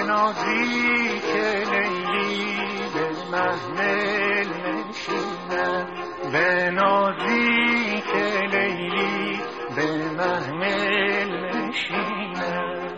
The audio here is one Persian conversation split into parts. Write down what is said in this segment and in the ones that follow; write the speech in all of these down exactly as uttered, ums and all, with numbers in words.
بنازی که لیلی به محمل نشیند، بنازی که لیلی به محمل نشیند.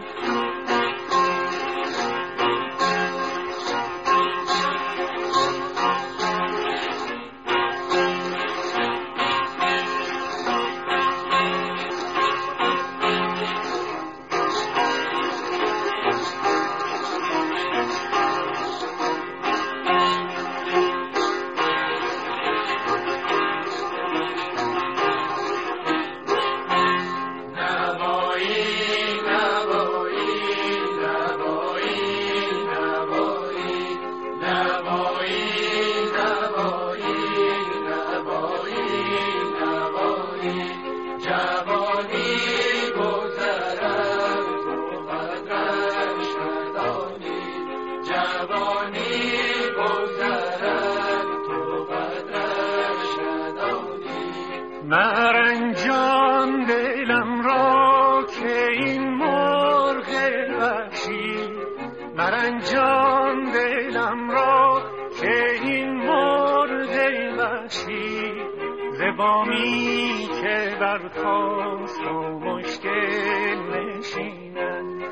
مرنجان دلم را که این مرغ وحشی، مرنجان دلم را که این مرغ وحشی، زبامی که برخاست و مشکل نشیند،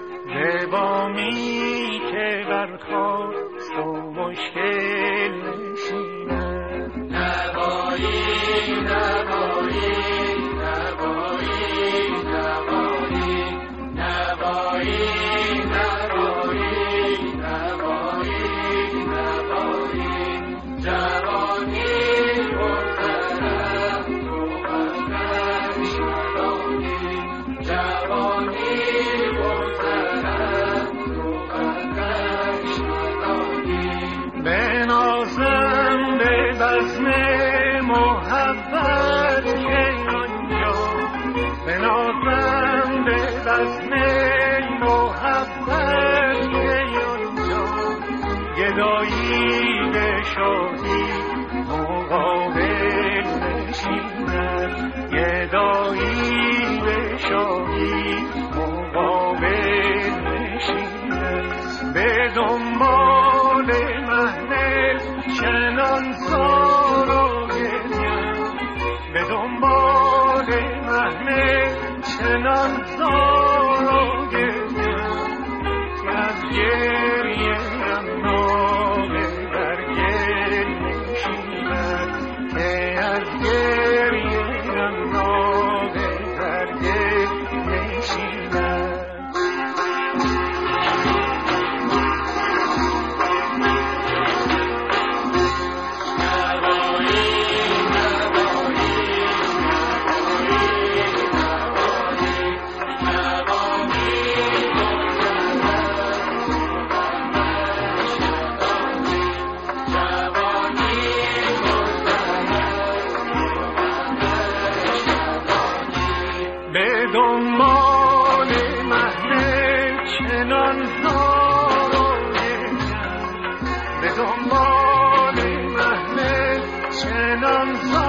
زبامی که برخاست و مشکل نشیند. نوایی نوایی نوایی نوایی نوایی نوایی نوایی نوایی جوانی گذرد تو قدرش ندانی، جوانی گذرد تو قدرش ندانی. بنازم به بزم محبت که آنجا، بنازم به بزم محبت که آنجا، گدایی به شاهی مقابل نشیند، گدایی به شاهی مقابل نشیند. به دنبال محمل چنان زار و گریم، به دنبال محمل چنان زار و گریم، که از گریه هم ناله بر گل نشیند، که از گریه هم ناله بر گل نشیند. دنبال محمل چنان زار و گریم، به دنبال محمل چنان زار